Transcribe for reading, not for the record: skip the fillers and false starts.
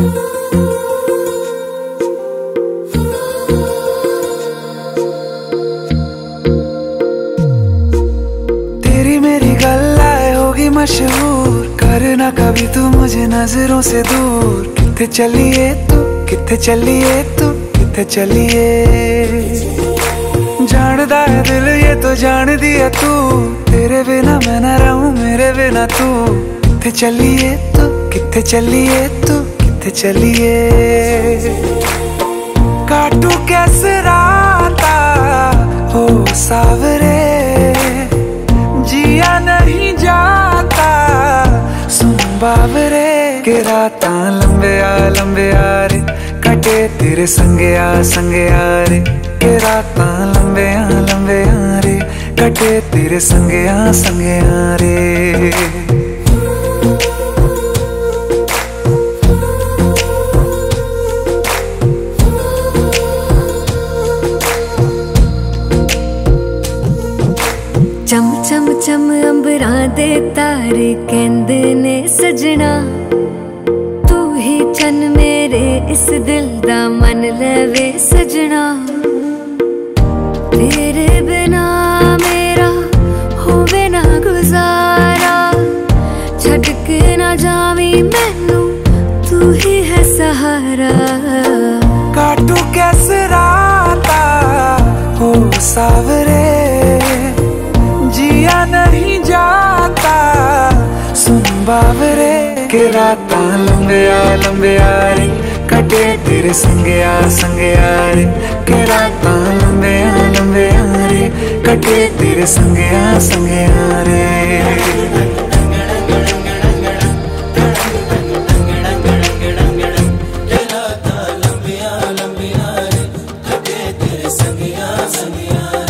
तेरी मेरी गल्लाए होगी मशहूर, करना कभी तू मुझे नजरों से दूर। किथे चलिए तू, किथे चलिए तू, किथे चलिए। जानदा है दिल ये तो जान दिया तू, तेरे बिना मैं ना रहूं मेरे बिना तू। किथे चलिए तू, किथे चलिए तू, किथे चलिए। काटू कैसे राता हो सावरे, जिया नहीं जाता सुन बाबरे। के रातां लंबिया लंबिया रे, कटे तेरे संगया संगया रे। के रातां लंबिया लंबिया रे, कटे तेरे संगया संगया रे। चम चम चम अंबरां दे तारे कहंदे ने सजना, तू ही चन मेरे इस दिल दा मन लवे सजना। तेरे बिना मेरा होवे ना गुजारा, छड़ के ना जावी मैनू तू ही है सहारा। काटू कैसे राता हो सावरे, जिया नहीं जाता सुन बाबरे। के रातां लंबिया लंबिया रे, कटे तेरे संगया संगया रे। के रातां लंबिया लंबिया रे, कटे तेरे संगया संगया रे। रातां लंबिया लंबिया रे, कटे तेरे संगया संगया रे।